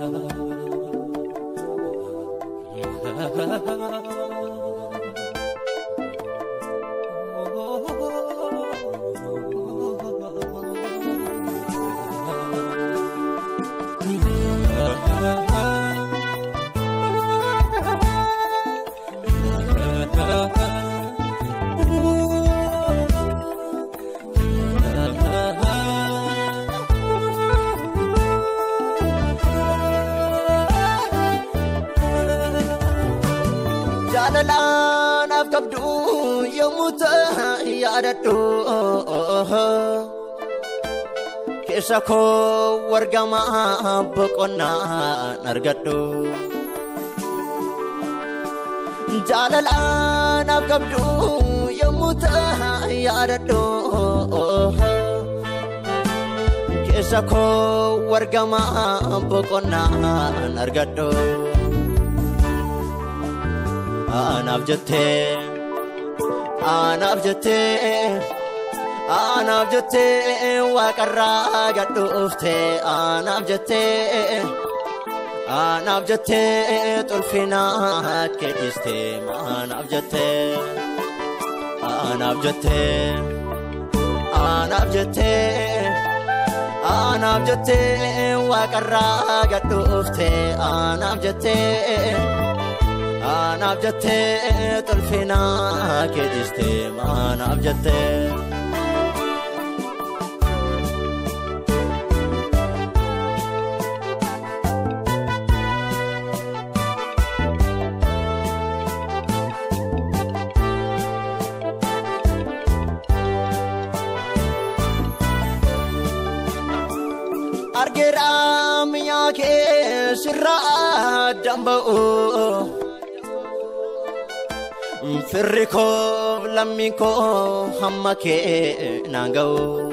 Jalalan afkabdu yamuta yaadadhu keessa koo wargama boqonnaan argadhu Jalalan afkabdu yamuta yaadadhu keessa koo wargama boqonnaan argadhu Anab jate waqarra gadufte anab jate tulfina kediste anab jate waqarra gadufte anab jate tulfina kediste anab jate Argeram yake sirra dambao Firriko lamiko hammake nangao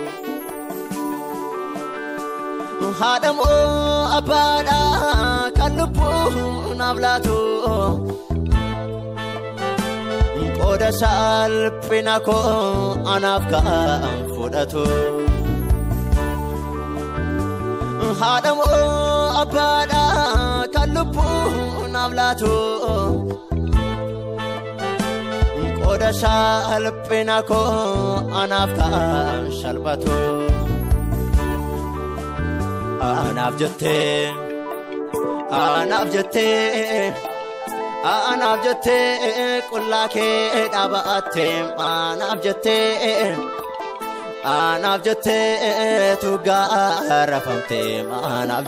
Hadamo abada kalupu navlato Oda sal pinako anafka fudato Hadamo abada kalupu navlato Oda sal pinako anafka shalbato Anab jate kullake dabate anab jate tugarafamte anab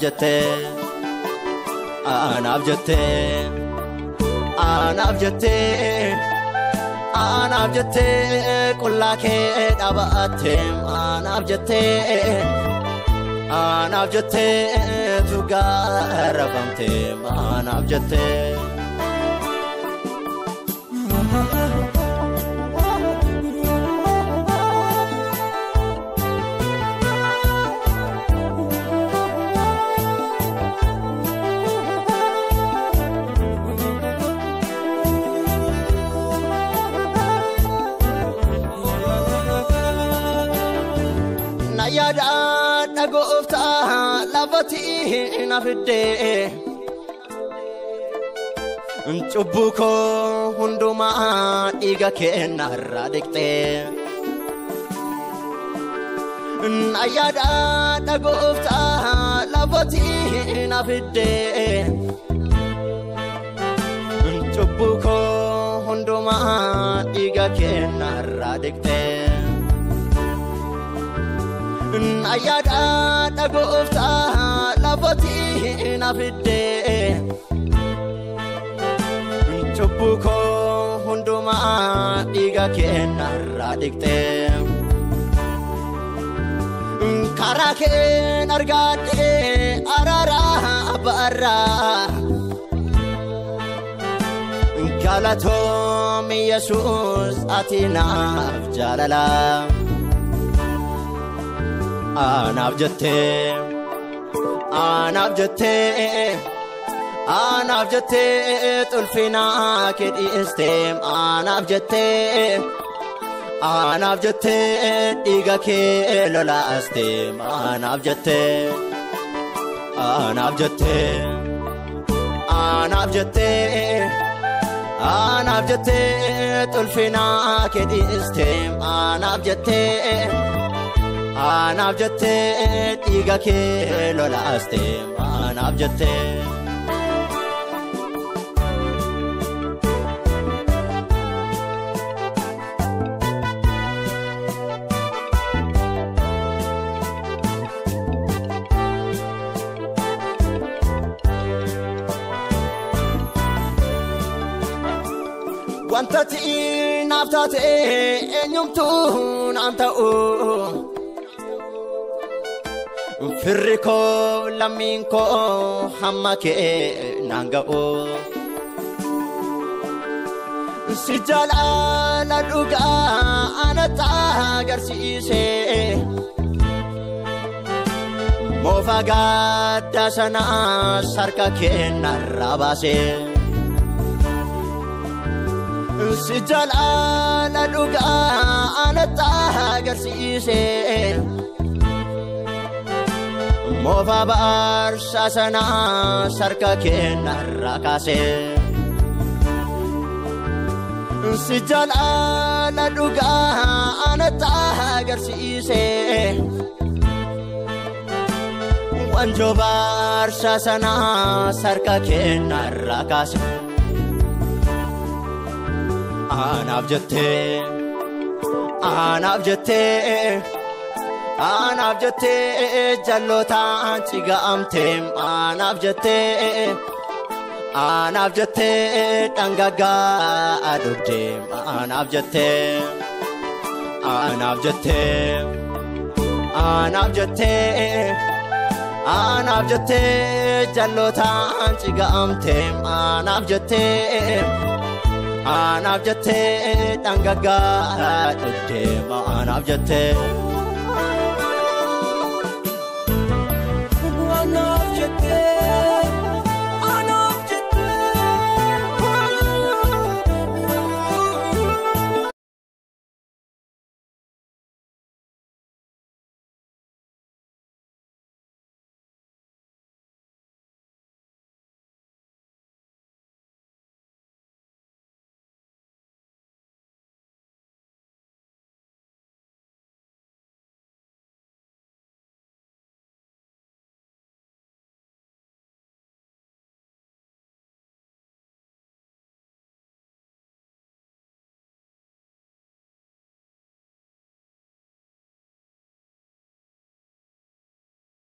jate kullake dabate anab jate tugarafamte anab jate Nayada nagofta lavati nafide Chubbuko hunduma iga kenarra dikte Nayada nagofta lavati nafide Chubbuko hunduma iga kenarra dikte Ayada nagofta lavati nafide Chubbuko hunduma iga kenarra dikte Karake nargade arara barra Galatom Jesus atinaf jalala Anab jate tulfina kediste anab jate diga ke lola aste anab jate anaaf jettee anaaf jettee anaaf jettee tulfinaa kee dhiistee anaaf jettee anaaf jettee dhiiga kee lolaastee anaaf jettee wantati naaf taate eenyumtuun an ta'u firri koo lammiin koo hamma kee naan ga'u si jaalala dhugaa anatti agarsiise moofa gaddaa sana harka kee narraa baase si jaalala dhugaa anatti agarsiise moofa baarsaa sana harka kee narraa kaase si jaalala dhugaa anatti agarsiise wanjoo baarsaa sana harka kee narraa kaase anaaf jettee anaaf jettee anaaf jettee jallootaan ciga'amtee anaaf jettee anaaf jettee dhangaggaa adubdee anaaf jettee anaaf jettee anaaf jettee anaaf jettee jallootaan ciga'amtee anaaf jettee anaaf jettee dhangaggaa adubdee anaaf jettee